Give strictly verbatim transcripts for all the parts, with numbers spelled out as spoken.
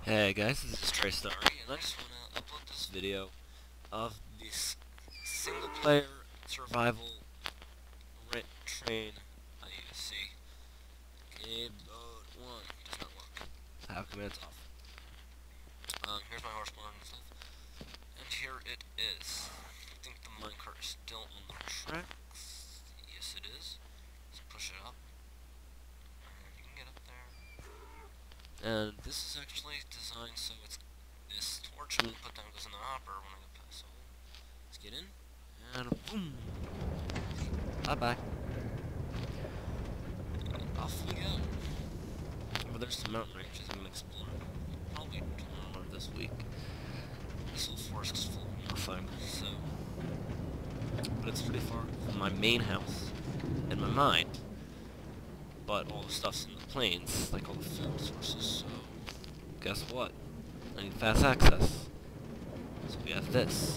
Hey guys, this is traintrack, and I just want to upload this video of this single-player survival rent train I need to see. Game mode one does not work. Have commands off. Um, here's my horse barn and stuff, and here it is. I think the minecart is still on the tracks. Yes, it is. Let's push it up, and you can get up there. And this is actually designed so it's this torch I'm gonna put down goes in the hopper when I go past. So let's get in and boom. Bye bye. And off we go. Well, there's some mountain ranges I'm gonna explore. Probably tomorrow or this week. This whole forest is full of nothing, so but it's pretty far from my main house and my mine. But all the stuff's in the plains, like all the food sources, so guess what? I need fast access. So we have this.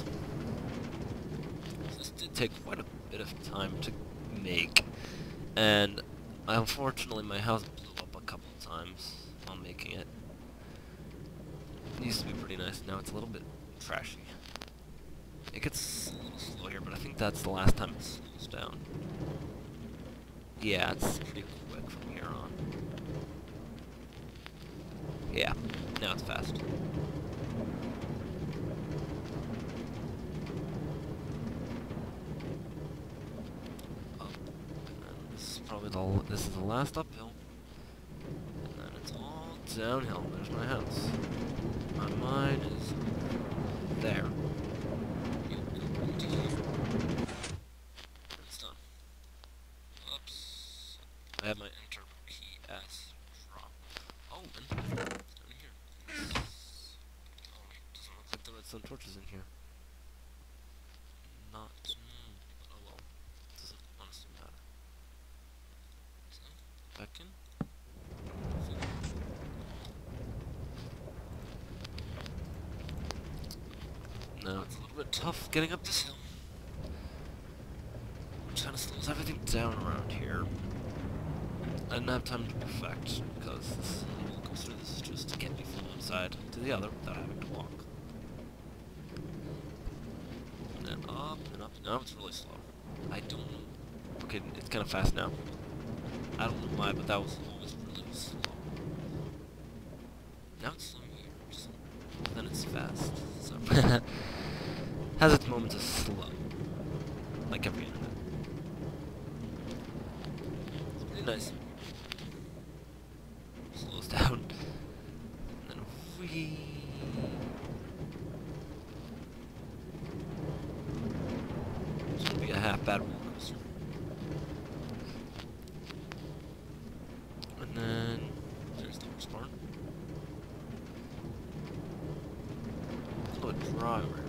This did take quite a bit of time to make, and unfortunately my house blew up a couple of times while making it. It used to be pretty nice, now it's a little bit trashy. It gets a little slow here, but I think that's the last time it slows down. Yeah, it's pretty quick from here on. Yeah, now it's fast. Oh, and then this is probably the this is the last uphill, and then it's all downhill. There's my house. My mine is there. You go into here. It's done. Oops. I have my enter key as drop. Oh, and it's down here. Oh, doesn't look like the redstone torches in here. Not, mm, but oh well. Doesn't honestly matter. So, back in. Now it's a little bit tough getting up this hill. Which kind of slows everything down around here. I didn't have time to perfect, because this roller coaster, this is just to get me from one side to the other without having to walk. And then up and up. Now it's really slow. I don't know. Okay, it's kind of fast now. I don't know why, but that was always really slow. Now it's slow here. Just, then it's fast. So has its moments of slow. Like every internet. It's pretty nice. Slows down. And then whee. This would be a half bad roller coaster. And then there's the horse barn. It's a little dry over here.